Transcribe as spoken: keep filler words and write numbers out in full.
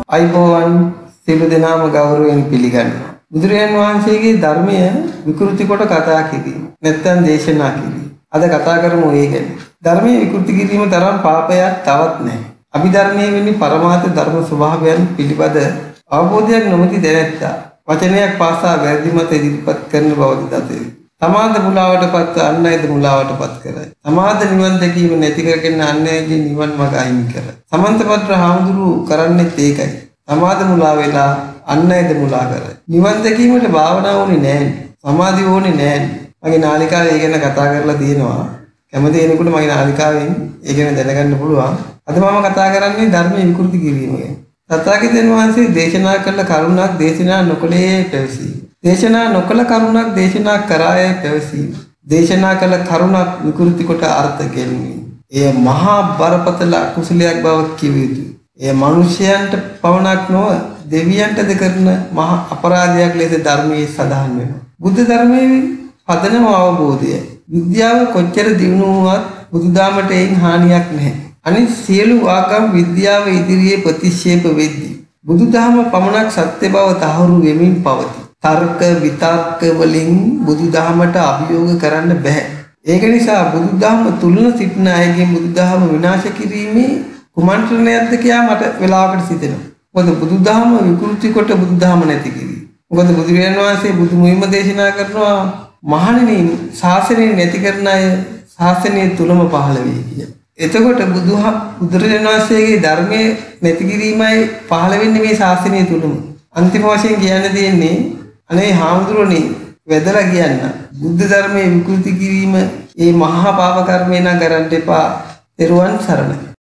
අයිබෝවන් සියලු දෙනාම ගෞරවයෙන් පිළිගන්නවා. බුදුරජාණන් වහන්සේගේ ධර්මය විකෘති කොට කතා කිරීම නැත්නම් දේශනා කිරීම. අද කතා කරමු ඒ ගැන. ධර්මයේ විකෘති කිරීම තරම් පාපයක් තවත් නැහැ. අභිධර්මයේ වෙන්නේ පරමාර්ථ ධර්ම ස්වභාවයන් පිළිබඳ අවබෝධයක් නොමැති දැනැත්තා වචනයක් පාසා වැරදි මත ඉදිරිපත් කරන බවද දතේ. සමාද මුලාවටපත් අන් අයද මුලාවටපත් කරයි. සමාද නිවන් දැකීම නැති කරගෙන අන් අයගේ නිවන් මඟ අහිමි කරයි. සමන්තපත්‍ර හාමුදුරුවෝ කරන්නේත් ඒකයි. සමාද මුලා වෙලා අන් අයද මුලා කරයි. නිවන් දැකීමට භාවනාව ඕනේ නැහැ. සමාධිය ඕනේ නැහැ. මගේ නාලිකාවේ ඒ ගැන කතා කරලා තියෙනවා. කැමති කෙනෙකුට මගේ නාලිකාවෙන් ඒ ගැන දැනගන්න පුළුවන්. අද මම කතා කරන්නේ ධර්මයේ විකෘති කිරීම ගැන. තථාගතයන් වහන්සේ දේශනා කළ කරුණක් දේශනා නොකළේ පැවසී. දේශනා නොකළ කරුණක් දේශනා කරාය පැවසී. දේශනා කළ කරුණක් විකෘති කොට අර්ථ ගැනීම. එය මහා බරපතල කුසලයක් බව කිව යුතුයි. එය මිනිසයන්ට පවණක් නොව දෙවියන්ටද කරන මහා අපරාධයක් ලෙස ධර්මයේ සඳහන් වෙනවා. බුද්ධ ධර්මයේ පදනම අවබෝධය. විද්‍යාව කොච්චර දියුණු වුවත් බුදුදහමට එයින් හානියක් නැහැ. අනිත් සියලු ආගම් විද්‍යාව ඉදිරියේ ප්‍රතික්ෂේප වෙද්දී බුදුදහම පමණක් සත්‍ය බව තහවුරු වෙමින් පවතී. තර්ක විතර්ක වලින් බුදුදහමට අභියෝග කරන්න බෑ. ඒක නිසා බුදුදහම තුලන සිටින අයගේ බුදුදහම විනාශ කිරීමේ කුමන්ත්‍රණයක්ද කියා මට වෙලාවකට සිතෙනවා. මොකද බුදුදහම විකෘති කොට බුදුදහම නැති කිරීම. මොකද බුදුරජාණන් වහන්සේ බුදු මුහිම දේශනා කරනවා මහණෙනි ශාසනය නැති කරන අය ශාසනය තුලම පහළ වෙයි කියලා. එතකොට බුදුහ බුදුරජාණන් වහන්සේගේ ධර්මයේ නැති කිරීමයි පහළ වෙන්නේ මේ ශාසනය තුලම. අන්තිම වශයෙන් කියන්න තියෙන්නේ අනේ හාමුදුරනේ වැදලා කියන්න බුද්ධ ධර්මයේ විකෘති කිරීම ඒ මහා පාප කර්මේ නම් කරන්න එපා. ත්වන් සරණයි.